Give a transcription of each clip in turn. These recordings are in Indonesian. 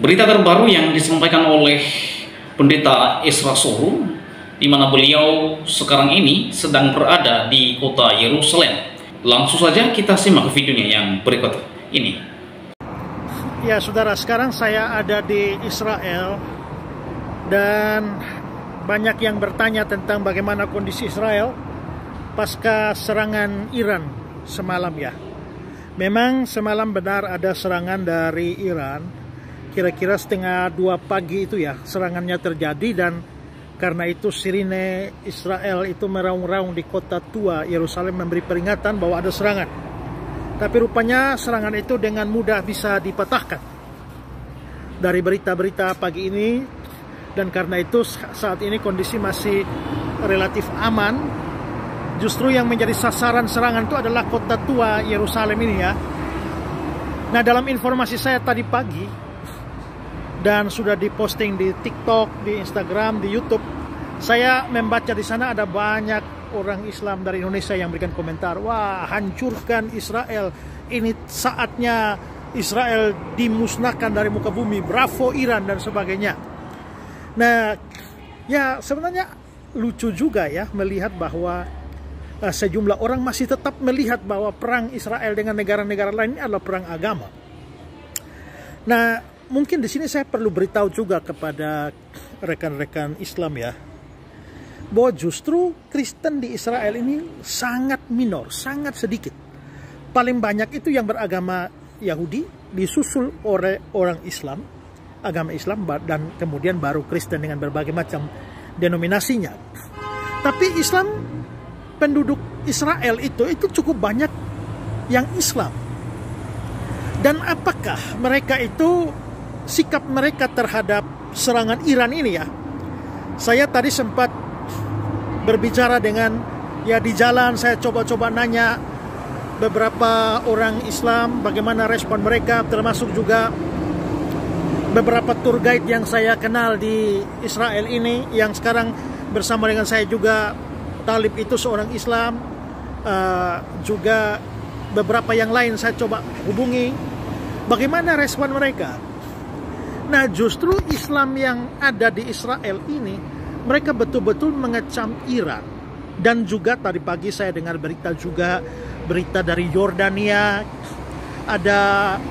Berita terbaru yang disampaikan oleh Pendeta Ezra Sorum, di mana beliau sekarang ini sedang berada di kota Yerusalem. Langsung saja kita simak videonya yang berikut ini. Ya saudara, sekarang saya ada di Israel dan banyak yang bertanya tentang bagaimana kondisi Israel pasca serangan Iran semalam ya. Memang semalam benar ada serangan dari Iran. Kira-kira setengah 2 pagi itu ya serangannya terjadi, dan karena itu sirine Israel itu meraung-raung di kota tua Yerusalem memberi peringatan bahwa ada serangan. Tapi rupanya serangan itu dengan mudah bisa dipatahkan dari berita-berita pagi ini, dan karena itu saat ini kondisi masih relatif aman. Justru yang menjadi sasaran serangan itu adalah kota tua Yerusalem ini ya. Nah, dalam informasi saya tadi pagi dan sudah diposting di TikTok, di Instagram, di YouTube, saya membaca di sana ada banyak orang Islam dari Indonesia yang berikan komentar, wah, hancurkan Israel, ini saatnya Israel dimusnahkan dari muka bumi, bravo Iran dan sebagainya. Nah, ya sebenarnya lucu juga ya melihat bahwa sejumlah orang masih tetap melihat bahwa perang Israel dengan negara-negara lain ini adalah perang agama. Nah, mungkin di sini saya perlu beritahu juga kepada rekan-rekan Islam ya, bahwa justru Kristen di Israel ini sangat minor, sangat sedikit. Paling banyak itu yang beragama Yahudi, disusul oleh orang Islam, agama Islam, dan kemudian baru Kristen dengan berbagai macam denominasinya. Tapi Islam, penduduk Israel itu cukup banyak yang Islam. Dan apakah mereka itu, sikap mereka terhadap serangan Iran ini ya? Saya tadi sempat berbicara dengan, ya di jalan saya coba-coba nanya beberapa orang Islam bagaimana respon mereka, termasuk juga beberapa tour guide yang saya kenal di Israel ini, yang sekarang bersama dengan saya juga. Talib itu seorang Islam, juga beberapa yang lain saya coba hubungi. Bagaimana respon mereka? Nah, justru Islam yang ada di Israel ini, mereka betul-betul mengecam Iran. Dan juga tadi pagi saya dengar berita juga, berita dari Yordania, ada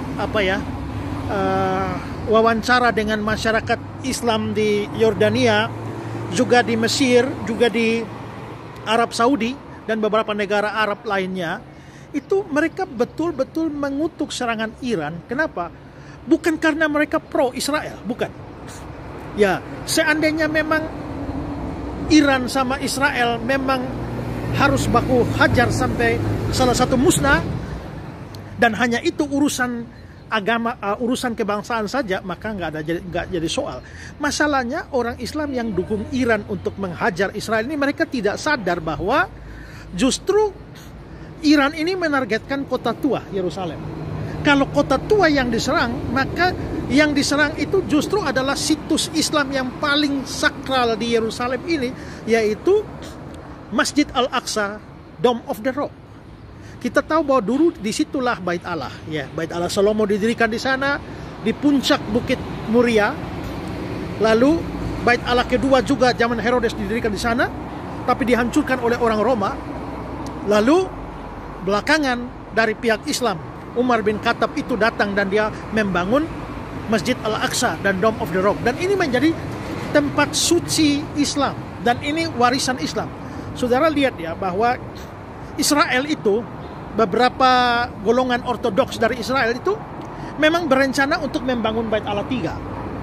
wawancara dengan masyarakat Islam di Yordania, juga di Mesir, juga di Arab Saudi dan beberapa negara Arab lainnya. Itu mereka betul-betul mengutuk serangan Iran. Kenapa? Bukan karena mereka pro Israel, bukan. Ya, seandainya memang Iran sama Israel memang harus baku hajar sampai salah satu musnah, dan hanya itu urusan agama, urusan kebangsaan saja, maka nggak jadi soal. Masalahnya orang Islam yang dukung Iran untuk menghajar Israel ini, mereka tidak sadar bahwa justru Iran ini menargetkan kota tua Yerusalem. Kalau kota tua yang diserang, maka yang diserang itu justru adalah situs Islam yang paling sakral di Yerusalem ini, yaitu Masjid Al-Aqsa, Dome of the Rock. Kita tahu bahwa dulu disitulah Bait Allah, ya, Bait Allah Salomo didirikan di sana, di puncak Bukit Muria. Lalu Bait Allah kedua juga zaman Herodes didirikan di sana, tapi dihancurkan oleh orang Roma. Lalu belakangan dari pihak Islam, Umar bin Khattab itu datang dan dia membangun Masjid Al-Aqsa dan Dome of the Rock. Dan ini menjadi tempat suci Islam, dan ini warisan Islam. Saudara lihat ya bahwa Israel itu, beberapa golongan ortodoks dari Israel itu memang berencana untuk membangun Bait Allah 3.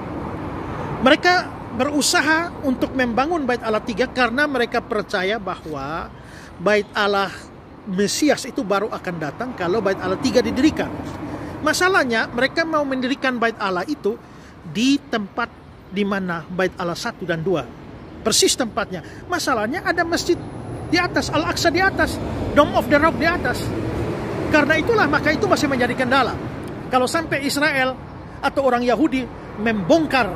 Mereka berusaha untuk membangun Bait Allah 3 karena mereka percaya bahwa Bait Allah Mesias itu baru akan datang kalau Bait Allah 3 didirikan. Masalahnya mereka mau mendirikan Bait Allah itu di tempat di mana Bait Allah 1 dan 2. Persis tempatnya. Masalahnya ada masjid di atas, Al-Aqsa di atas, Dome of the Rock di atas. Karena itulah, maka itu masih menjadi kendala. Kalau sampai Israel atau orang Yahudi membongkar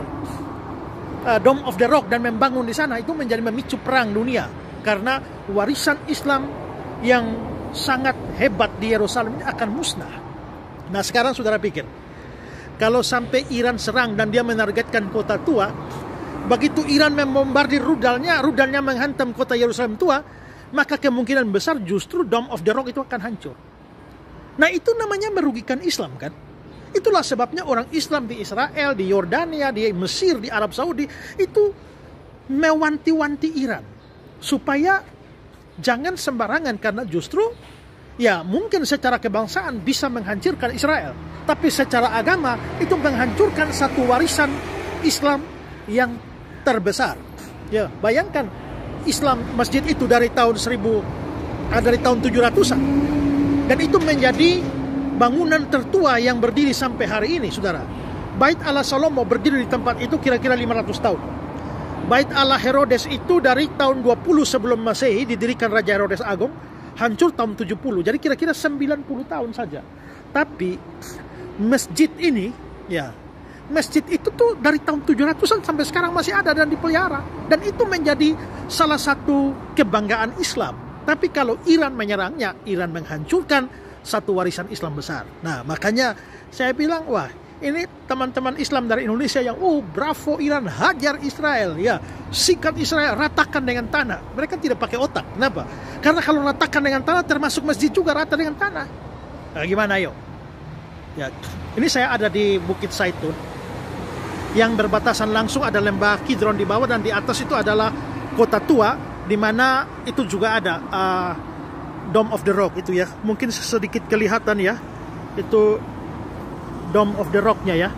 Dome of the Rock dan membangun di sana, itu menjadi memicu perang dunia. Karena warisan Islam yang sangat hebat di Yerusalem ini akan musnah. Nah, sekarang saudara pikir, kalau sampai Iran serang dan dia menargetkan kota tua, begitu Iran membombardir rudalnya menghantam kota Yerusalem tua, maka kemungkinan besar justru Dome of the Rock itu akan hancur. Nah, itu namanya merugikan Islam kan? Itulah sebabnya orang Islam di Israel, di Yordania, di Mesir, di Arab Saudi itu mewanti-wanti Iran supaya jangan sembarangan, karena justru ya mungkin secara kebangsaan bisa menghancurkan Israel, tapi secara agama itu menghancurkan satu warisan Islam yang terbesar. Ya, bayangkan Islam masjid itu dari tahun 700-an, dan itu menjadi bangunan tertua yang berdiri sampai hari ini, saudara. Bait Allah Salomo berdiri di tempat itu kira-kira 500 tahun. Bait Allah Herodes itu dari tahun 20 sebelum Masehi didirikan Raja Herodes Agung, hancur tahun 70. Jadi kira-kira 90 tahun saja. Tapi masjid ini, ya, masjid itu tuh dari tahun 700-an sampai sekarang masih ada dan dipelihara. Dan itu menjadi salah satu kebanggaan Islam. Tapi kalau Iran menyerangnya, Iran menghancurkan satu warisan Islam besar. Nah, makanya saya bilang, wah, ini teman-teman Islam dari Indonesia yang, bravo Iran, hajar Israel, ya, sikat Israel, ratakan dengan tanah. Mereka tidak pakai otak. Kenapa? Karena kalau ratakan dengan tanah, termasuk masjid juga rata dengan tanah. Nah, gimana, yuk? Ya, ini saya ada di Bukit Zaitun, yang berbatasan langsung ada lembah Kidron di bawah, dan di atas itu adalah kota tua, di mana itu juga ada Dome of the Rock itu ya. Mungkin sedikit kelihatan ya, itu Dome of the Rock-nya ya.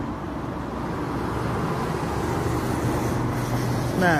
Nah,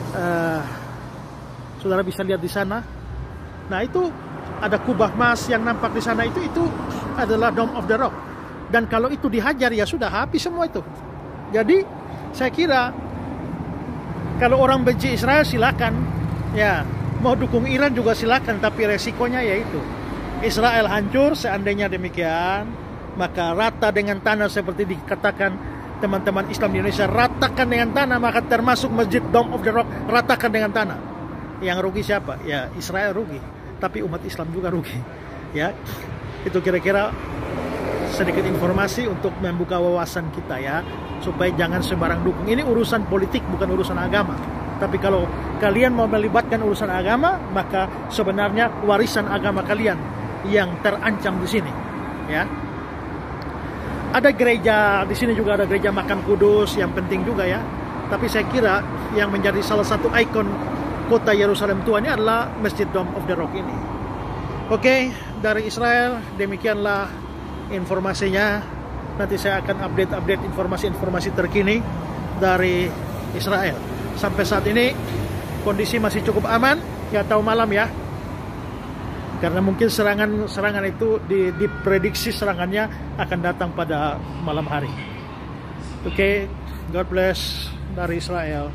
saudara bisa lihat di sana. Nah, itu ada kubah emas yang nampak di sana, itu adalah Dome of the Rock. Dan kalau itu dihajar ya sudah habis semua itu. Jadi saya kira kalau orang benci Israel silakan, ya, mau dukung Iran juga silakan, tapi resikonya yaitu Israel hancur. Seandainya demikian, maka rata dengan tanah seperti dikatakan teman-teman Islam di Indonesia, ratakan dengan tanah, maka termasuk masjid Dome of the Rock, ratakan dengan tanah. Yang rugi siapa? Ya, Israel rugi, tapi umat Islam juga rugi. Ya, itu kira-kira sedikit informasi untuk membuka wawasan kita ya, supaya jangan sembarang dukung. Ini urusan politik, bukan urusan agama. Tapi kalau kalian mau melibatkan urusan agama, maka sebenarnya warisan agama kalian yang terancam di sini. Ya, ada gereja di sini juga, ada gereja Makam Kudus yang penting juga ya. Tapi saya kira yang menjadi salah satu ikon kota Yerusalem tua ini adalah Masjid Dome of the Rock ini. Oke, dari Israel demikianlah informasinya. Nanti saya akan update informasi-informasi terkini dari Israel. Sampai saat ini kondisi masih cukup aman, ya, tahu malam ya. Karena mungkin serangan itu diprediksi serangannya akan datang pada malam hari. Oke, God bless dari Israel.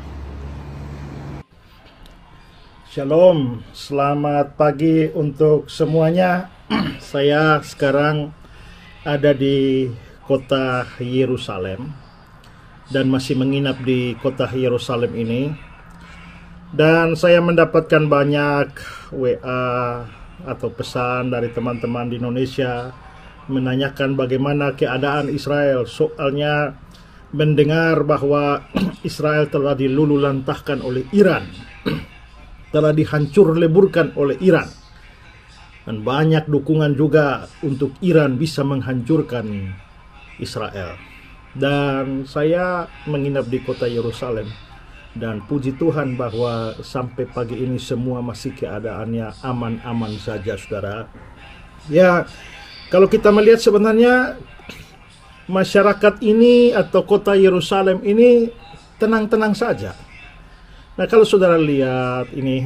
Shalom, selamat pagi untuk semuanya. Saya sekarang ada di kota Yerusalem dan masih menginap di kota Yerusalem ini. Dan saya mendapatkan banyak WA atau pesan dari teman-teman di Indonesia menanyakan bagaimana keadaan Israel. Soalnya mendengar bahwa Israel telah dilululantahkan oleh Iran, telah dihancur leburkan oleh Iran, dan banyak dukungan juga untuk Iran bisa menghancurkan Israel. Dan saya menginap di kota Yerusalem, dan puji Tuhan bahwa sampai pagi ini semua masih keadaannya aman-aman saja, saudara. Ya, kalau kita melihat sebenarnya masyarakat ini atau kota Yerusalem ini tenang-tenang saja. Nah, kalau saudara lihat ini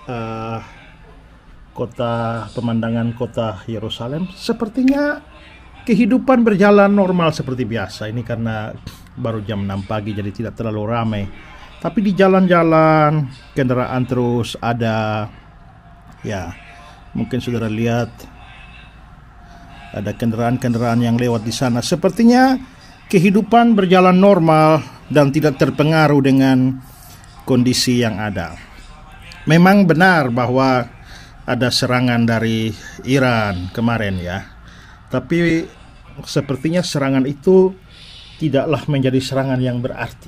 pemandangan kota Yerusalem, sepertinya kehidupan berjalan normal seperti biasa. Ini karena baru jam 6 pagi jadi tidak terlalu ramai. Tapi di jalan-jalan kendaraan terus ada. Ya, mungkin saudara lihat ada kendaraan-kendaraan yang lewat di sana. Sepertinya kehidupan berjalan normal dan tidak terpengaruh dengan kondisi yang ada. Memang benar bahwa ada serangan dari Iran kemarin ya. Tapi sepertinya serangan itu tidaklah menjadi serangan yang berarti.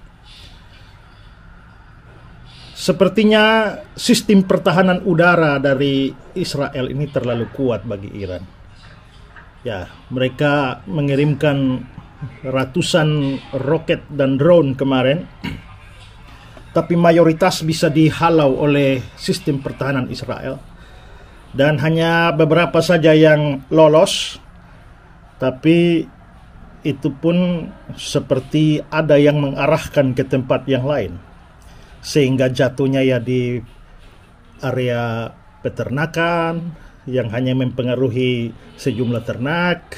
Sepertinya sistem pertahanan udara dari Israel ini terlalu kuat bagi Iran. Ya, mereka mengirimkan ratusan roket dan drone kemarin, tapi mayoritas bisa dihalau oleh sistem pertahanan Israel. Dan hanya beberapa saja yang lolos, tapi itu pun seperti ada yang mengarahkan ke tempat yang lain, sehingga jatuhnya ya di area peternakan yang hanya mempengaruhi sejumlah ternak,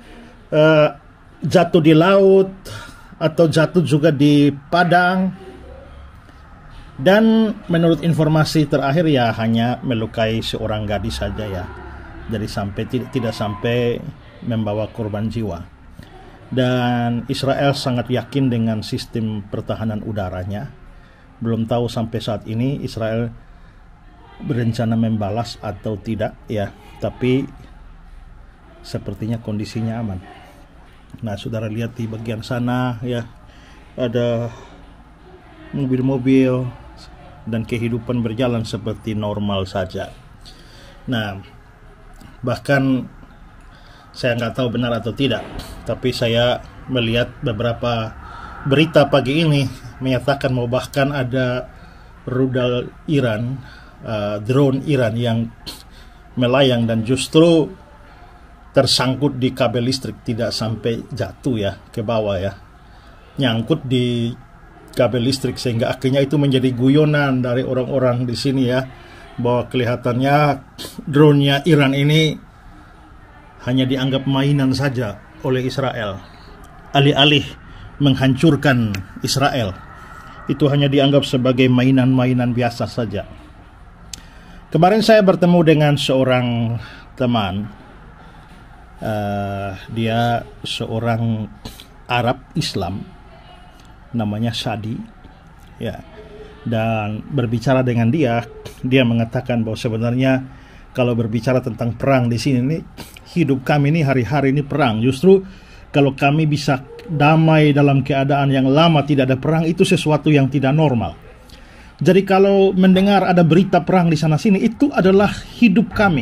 jatuh di laut, atau jatuh juga di padang. Dan menurut informasi terakhir ya hanya melukai seorang gadis saja ya. Jadi tidak sampai membawa korban jiwa. Dan Israel sangat yakin dengan sistem pertahanan udaranya. Belum tahu sampai saat ini Israel berencana membalas atau tidak ya. Tapi sepertinya kondisinya aman. Nah, saudara lihat di bagian sana ya, ada mobil-mobil dan kehidupan berjalan seperti normal saja. Nah, bahkan saya nggak tahu benar atau tidak, tapi saya melihat beberapa berita pagi ini menyatakan bahwa bahkan ada rudal Iran, drone Iran yang melayang dan justru tersangkut di kabel listrik, tidak sampai jatuh ya ke bawah ya, nyangkut di kabel listrik, sehingga akhirnya itu menjadi guyonan dari orang-orang di sini ya, bahwa kelihatannya drone-nya Iran ini hanya dianggap mainan saja oleh Israel. Alih-alih menghancurkan Israel, itu hanya dianggap sebagai mainan-mainan biasa saja. Kemarin saya bertemu dengan seorang teman, dia seorang Arab Islam, namanya Shadi ya, dan berbicara dengan dia mengatakan bahwa sebenarnya kalau berbicara tentang perang di sini nih, hidup kami ini hari-hari ini perang. Justru kalau kami bisa damai dalam keadaan yang lama tidak ada perang, itu sesuatu yang tidak normal. Jadi kalau mendengar ada berita perang di sana sini, itu adalah hidup kami.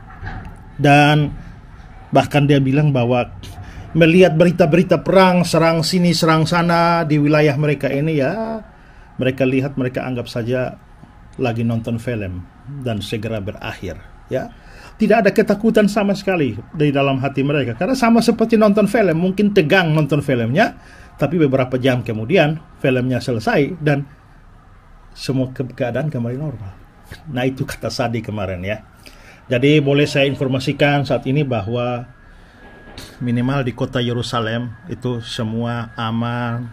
Dan bahkan dia bilang bahwa melihat berita-berita perang, serang sini, serang sana di wilayah mereka ini ya, mereka lihat, mereka anggap saja lagi nonton film dan segera berakhir ya. Tidak ada ketakutan sama sekali di dalam hati mereka, karena sama seperti nonton film, mungkin tegang nonton filmnya, tapi beberapa jam kemudian filmnya selesai dan semua keadaan kembali normal. Nah, itu kata Shadi kemarin ya. Jadi boleh saya informasikan saat ini bahwa minimal di kota Yerusalem itu semua aman,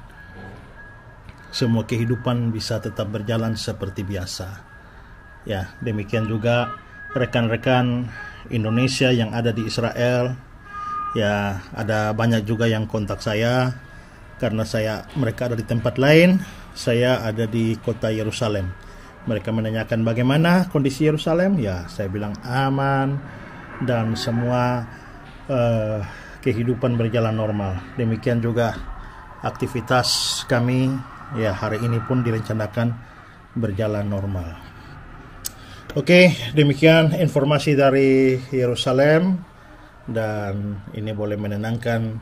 semua kehidupan bisa tetap berjalan seperti biasa. Ya, demikian juga rekan-rekan Indonesia yang ada di Israel. Ya, ada banyak juga yang kontak saya karena mereka ada di tempat lain, saya ada di kota Yerusalem. Mereka menanyakan bagaimana kondisi Yerusalem. Ya, saya bilang aman dan semua kehidupan berjalan normal. Demikian juga aktivitas kami ya hari ini pun direncanakan berjalan normal. Oke, demikian informasi dari Yerusalem, dan ini boleh menenangkan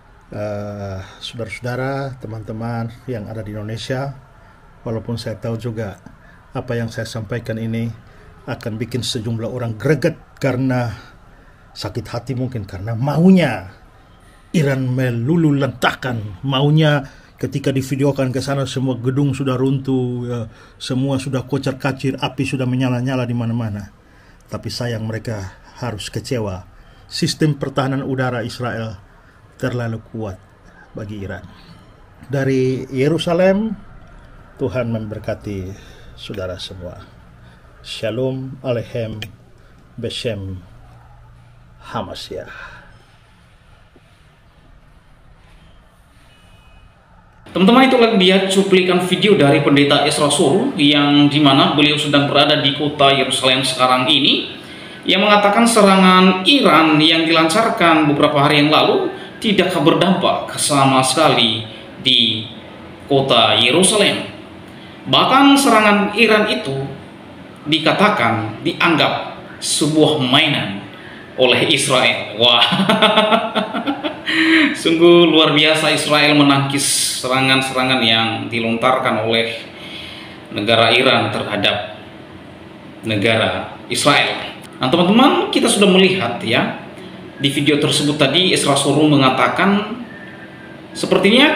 saudara-saudara, teman-teman yang ada di Indonesia. Walaupun saya tahu juga apa yang saya sampaikan ini akan bikin sejumlah orang greget karena sakit hati, mungkin karena maunya Iran meluluhlantahkan, maunya ketika divideokan ke sana semua gedung sudah runtuh ya, semua sudah kocar-kacir, api sudah menyala-nyala di mana-mana. Tapi sayang mereka harus kecewa. Sistem pertahanan udara Israel terlalu kuat bagi Iran. Dari Yerusalem, Tuhan memberkati saudara semua. Shalom Aleichem Beshem Hamashiach. Teman-teman, itulah dia cuplikan video dari Pendeta Ezra Soru yang dimana beliau sedang berada di kota Yerusalem sekarang ini, yang mengatakan serangan Iran yang dilancarkan beberapa hari yang lalu tidak berdampak sama sekali di kota Yerusalem. Bahkan serangan Iran itu dikatakan, dianggap sebuah mainan oleh Israel. Wah, sungguh luar biasa Israel menangkis serangan-serangan yang dilontarkan oleh negara Iran terhadap negara Israel. Nah teman-teman, kita sudah melihat ya di video tersebut tadi, Ezra Sorum mengatakan sepertinya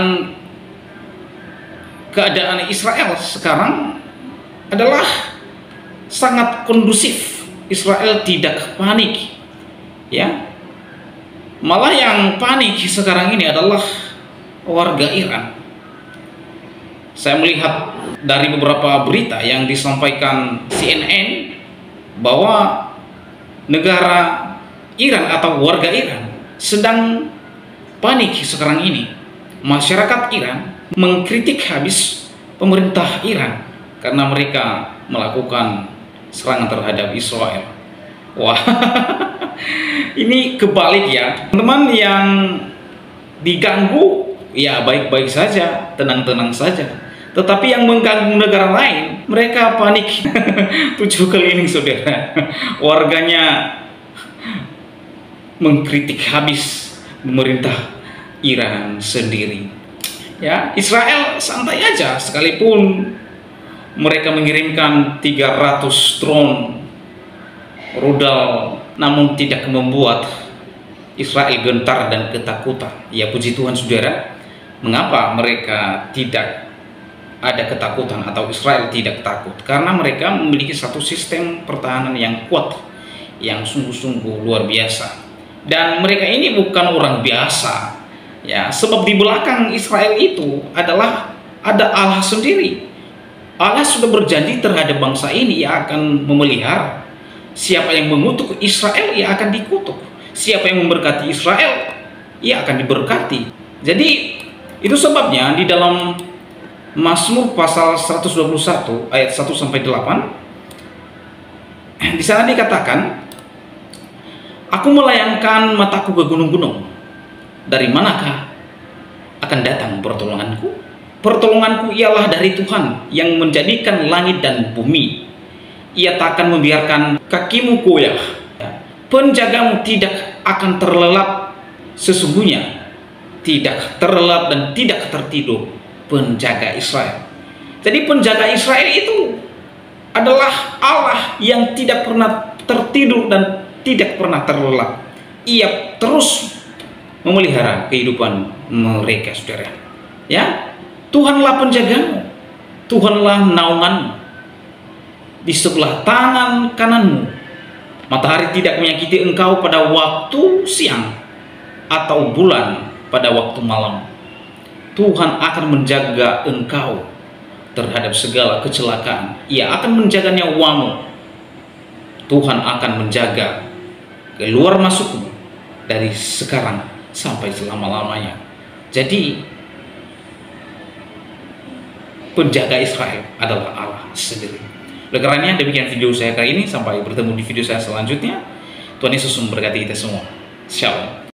keadaan Israel sekarang adalah sangat kondusif. Israel tidak panik, ya. Malah yang panik sekarang ini adalah warga Iran. Saya melihat dari beberapa berita yang disampaikan CNN bahwa negara Iran atau warga Iran sedang panik sekarang ini. Masyarakat Iran mengkritik habis pemerintah Iran karena mereka melakukan serangan terhadap Israel. Wah, ini kebalik ya. Teman yang diganggu ya baik-baik saja, tenang-tenang saja. Tetapi yang mengganggu negara lain, mereka panik. 7 keliling saudara. Warganya mengkritik habis pemerintah Iran sendiri. Ya, Israel santai aja sekalipun mereka mengirimkan 300 drone rudal, namun tidak membuat Israel gentar dan ketakutan. Ya puji Tuhan saudara, mengapa mereka tidak ada ketakutan atau Israel tidak takut? Karena mereka memiliki satu sistem pertahanan yang kuat, yang sungguh-sungguh luar biasa. Dan mereka ini bukan orang biasa, ya, sebab di belakang Israel itu adalah ada Allah sendiri. Allah sudah berjanji terhadap bangsa ini, ia akan memelihara. Siapa yang mengutuk Israel, ia akan dikutuk. Siapa yang memberkati Israel, ia akan diberkati. Jadi itu sebabnya di dalam Mazmur pasal 121 ayat 1 sampai 8 di sana dikatakan, aku melayangkan mataku ke gunung-gunung, dari manakah akan datang pertolonganku? Pertolonganku ialah dari Tuhan yang menjadikan langit dan bumi. Ia tak akan membiarkan kakimu goyah. Penjagamu tidak akan terlelap, sesungguhnya tidak terlelap dan tidak tertidur penjaga Israel. Jadi penjaga Israel itu adalah Allah yang tidak pernah tertidur dan tidak pernah terlelap. Ia terus memelihara kehidupan mereka, saudara. Ya, Tuhanlah penjagamu, Tuhanlah naunganmu. Di sebelah tangan kananmu, matahari tidak menyakiti engkau pada waktu siang, atau bulan pada waktu malam. Tuhan akan menjaga engkau terhadap segala kecelakaan. Ia akan menjaga nyawamu. Tuhan akan menjaga keluar masukmu dari sekarang sampai selama-lamanya. Jadi penjaga Israel adalah Allah sendiri. Oleh karenanya demikian video saya kali ini. Sampai bertemu di video saya selanjutnya. Tuhan Yesus memberkati kita semua. Shalom.